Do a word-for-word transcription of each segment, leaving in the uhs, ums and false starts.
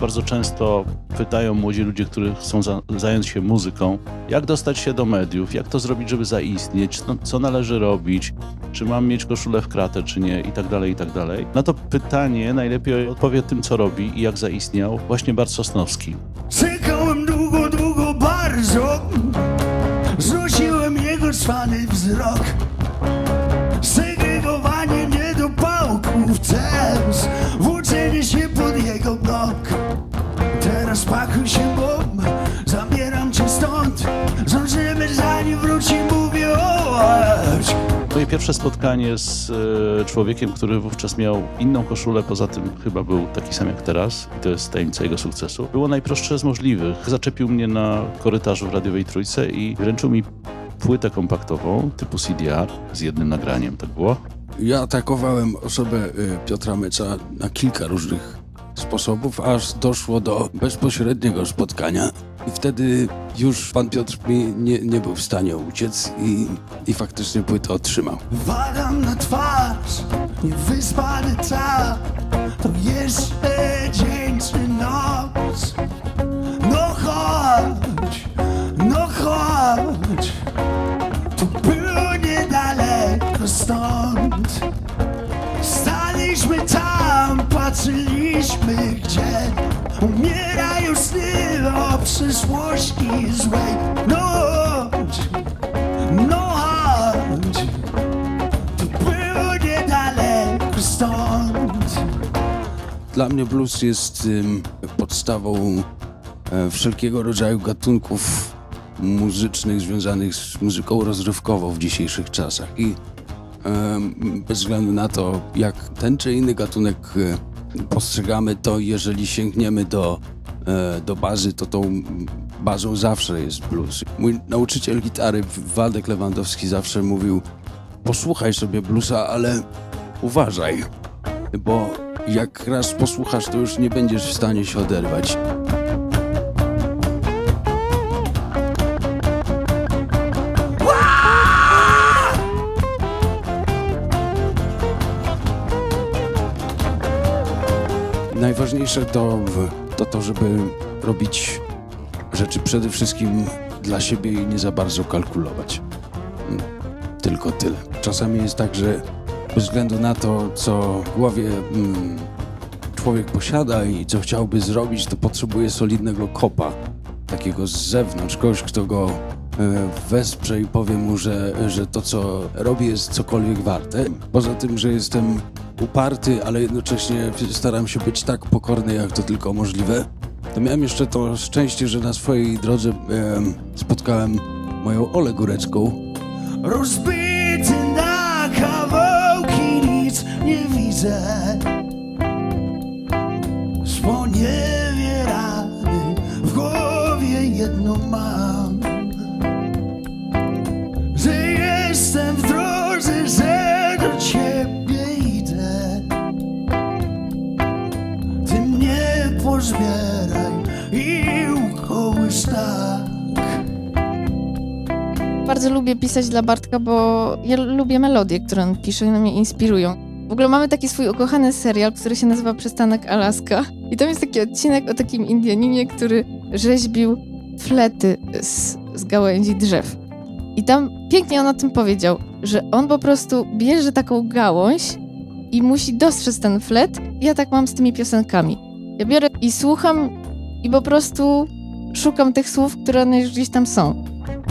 Bardzo często pytają młodzi ludzie, którzy chcą za zająć się muzyką, jak dostać się do mediów, jak to zrobić, żeby zaistnieć, no, co należy robić, czy mam mieć koszulę w kratę, czy nie, i tak dalej, i tak dalej. Na to pytanie najlepiej odpowie tym, co robi i jak zaistniał właśnie Bart Sosnowski. Czekałem długo, długo bardzo, zrzuciłem jego cwany wzrok. Segregowanie niedopałków, teraz włóczenie się pod jego blok. Teraz pakuj się, bo zabieram cię stąd. Zdążymy, zanim wróci, mówię chodź. Moje pierwsze spotkanie z e, człowiekiem, który wówczas miał inną koszulę, poza tym chyba był taki sam jak teraz, i to jest tajemnica jego sukcesu, było najprostsze z możliwych. Zaczepił mnie na korytarzu w radiowej Trójce i wręczył mi płytę kompaktową typu C D R z jednym nagraniem, tak było? Ja atakowałem osobę Piotra Meca na kilka różnych sposobów, aż doszło do bezpośredniego spotkania. I wtedy już pan Piotr mi nie, nie był w stanie uciec i, i faktycznie płytę otrzymał. Wadam na twarz, niewyspany czas, to jeszcze dzień czy noc. No chodź, no chodź, to było niedaleko stąd. Staliśmy tam, patrzyliśmy gdzie umierają sny o przyszłości złej. No chodź, no chodź, to było niedaleko stąd. Dla mnie blues jest ym, podstawą e, wszelkiego rodzaju gatunków muzycznych związanych z muzyką rozrywkową w dzisiejszych czasach. I bez względu na to, jak ten czy inny gatunek postrzegamy, to jeżeli sięgniemy do, do bazy, to tą bazą zawsze jest blues. Mój nauczyciel gitary, Waldek Lewandowski, zawsze mówił: posłuchaj sobie bluesa, ale uważaj, bo jak raz posłuchasz, to już nie będziesz w stanie się oderwać. Najważniejsze to, to to, żeby robić rzeczy przede wszystkim dla siebie i nie za bardzo kalkulować. Tylko tyle. Czasami jest tak, że bez względu na to, co w głowie mm, człowiek posiada i co chciałby zrobić, to potrzebuje solidnego kopa. Takiego z zewnątrz, kogoś, kto go e, wesprze i powie mu, że, że to, co robi, jest cokolwiek warte. Poza tym, że jestem uparty, ale jednocześnie staram się być tak pokorny, jak to tylko możliwe, to miałem jeszcze to szczęście, że na swojej drodze e, spotkałem moją Olę Górecką. Rozbity na kawałki, nic nie widzę. Sponiewierany w głowie jedno mam, że jestem w drodze, że do ciebie idę. Ty mnie pozbieraj i ukołysz tak. Bardzo lubię pisać dla Bartka, bo ja lubię melodie, które on pisze i one mnie inspirują. W ogóle mamy taki swój ukochany serial, który się nazywa Przystanek Alaska. I tam jest taki odcinek o takim Indianinie, który rzeźbił flety z, z gałęzi drzew. I tam pięknie on o tym powiedział, że on po prostu bierze taką gałąź i musi dostrzec ten flet. Ja tak mam z tymi piosenkami. Ja biorę i słucham i po prostu szukam tych słów, które one już gdzieś tam są.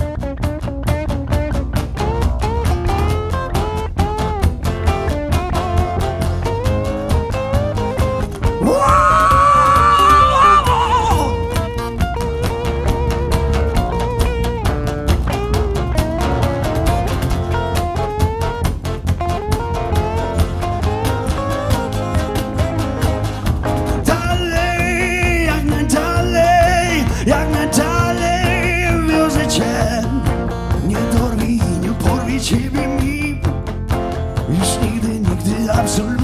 Jak najdalej wiozę cię, nie dorwij, nie porwij ciebie mi. Już nigdy, nigdy, absolutnie.